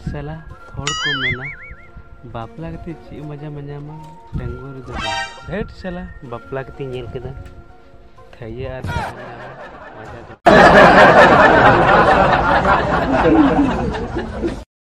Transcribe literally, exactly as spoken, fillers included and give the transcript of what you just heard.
साला हर को मेना बापला कते ची मजा मजामा टेंगुर दो हेट साला बापला कते नेल केदा थैया मजा